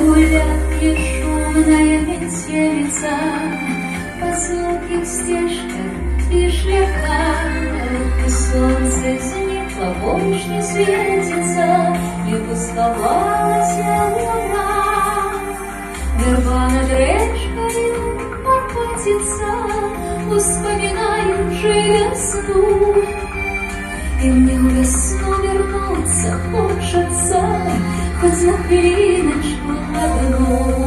гуляет шумная метелица по звонких стежках и шляхах, и солнце зникло, больше не светится, и пустовалась луна. Верба над речкою покатится, вспоминаючи весну. И мне в весну вернуться хочется, хоть на хвилиночку одну.